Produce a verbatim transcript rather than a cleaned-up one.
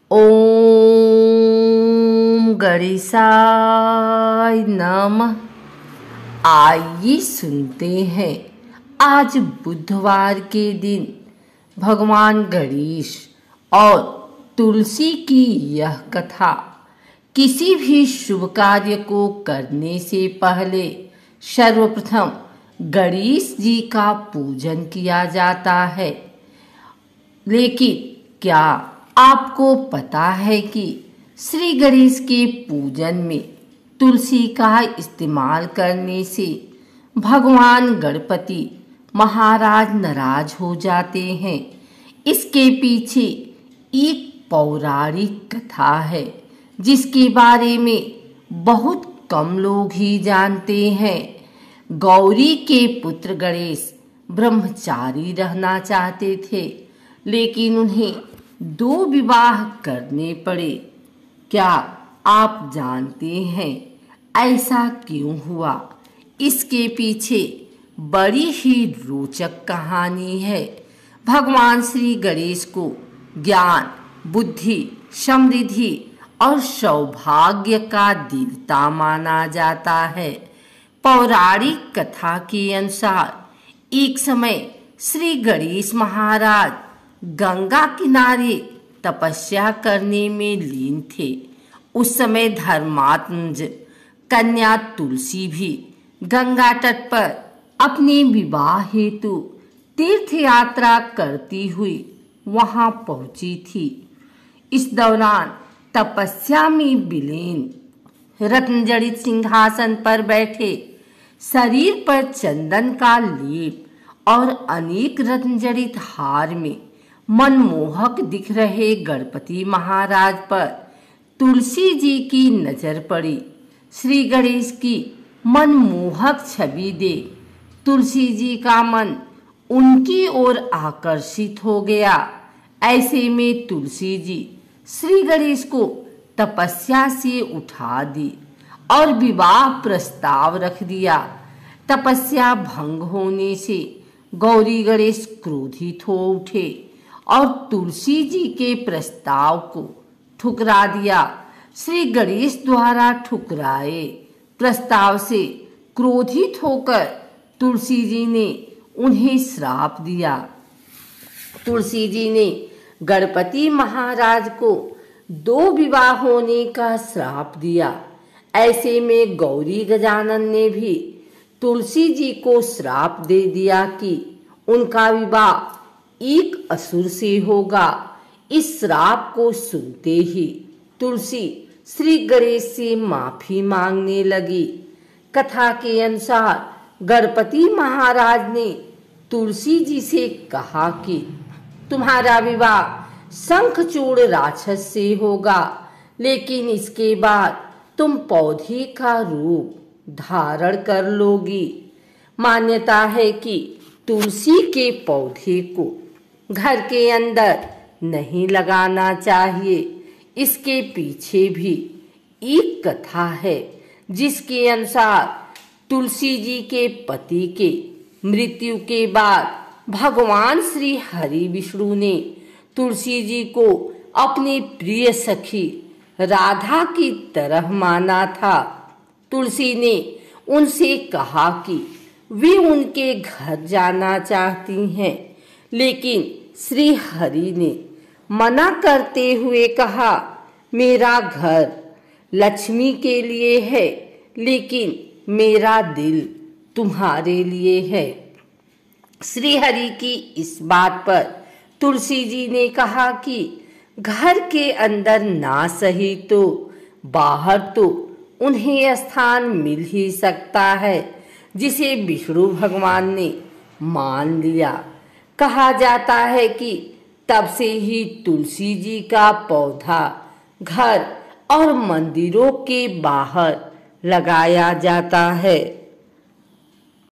ओम गणेशाय नमः। आइए सुनते हैं आज बुधवार के दिन भगवान गणेश और तुलसी की यह कथा। किसी भी शुभ कार्य को करने से पहले सर्वप्रथम गणेश जी का पूजन किया जाता है। लेकिन क्या आपको पता है कि श्री गणेश के पूजन में तुलसी का इस्तेमाल करने से भगवान गणपति महाराज नाराज हो जाते हैं। इसके पीछे एक पौराणिक कथा है जिसके बारे में बहुत कम लोग ही जानते हैं। गौरी के पुत्र गणेश ब्रह्मचारी रहना चाहते थे, लेकिन उन्हें दो विवाह करने पड़े। क्या आप जानते हैं ऐसा क्यों हुआ? इसके पीछे बड़ी ही रोचक कहानी है। भगवान श्री गणेश को ज्ञान, बुद्धि, समृद्धि और सौभाग्य का देवता माना जाता है। पौराणिक कथा के अनुसार एक समय श्री गणेश महाराज गंगा किनारे तपस्या करने में लीन थे। उस समय धर्मात्मज कन्या तुलसी भी गंगा तट पर अपने विवाह हेतु तीर्थ यात्रा करती हुई वहां पहुंची थी। इस दौरान तपस्या में विलीन रत्नजड़ित सिंहासन पर बैठे, शरीर पर चंदन का लेप और अनेक रत्नजड़ित हार में मनमोहक दिख रहे गणपति महाराज पर तुलसी जी की नजर पड़ी। श्री गणेश की मनमोहक छवि देख तुलसी जी का मन उनकी ओर आकर्षित हो गया। ऐसे में तुलसी जी श्री गणेश को तपस्या से उठा दी और विवाह प्रस्ताव रख दिया। तपस्या भंग होने से गौरी गणेश क्रोधित हो उठे और तुलसी जी के प्रस्ताव को ठुकरा दिया। श्री गणेश द्वारा ठुकराए प्रस्ताव से क्रोधित होकर तुलसी जी ने उन्हें श्राप दिया। तुलसी जी ने गणपति महाराज को दो विवाह होने का श्राप दिया। ऐसे में गौरी गजानन ने भी तुलसी जी को श्राप दे दिया कि उनका विवाह एक असुर से होगा। इस श्राप को सुनते ही तुलसी श्री गणेश से माफी मांगने लगी। कथा के अनुसार गणपति महाराज ने तुलसी जी से कहा कि तुम्हारा विवाह शंखचूड़ राक्षस से होगा, लेकिन इसके बाद तुम पौधे का रूप धारण कर लोगी। मान्यता है कि तुलसी के पौधे को घर के अंदर नहीं लगाना चाहिए। इसके पीछे भी एक कथा है जिसके अनुसार तुलसी जी के पति के मृत्यु के बाद भगवान श्री हरि विष्णु ने तुलसी जी को अपनी प्रिय सखी राधा की तरह माना था। तुलसी ने उनसे कहा कि वे उनके घर जाना चाहती हैं, लेकिन श्री हरि ने मना करते हुए कहा, मेरा घर लक्ष्मी के लिए है, लेकिन मेरा दिल तुम्हारे लिए है। श्री हरि की इस बात पर तुलसी जी ने कहा कि घर के अंदर ना सही तो बाहर तो उन्हें स्थान मिल ही सकता है, जिसे विष्णु भगवान ने मान लिया। कहा जाता है कि तब से ही तुलसी जी का पौधा घर और मंदिरों के बाहर लगाया जाता है।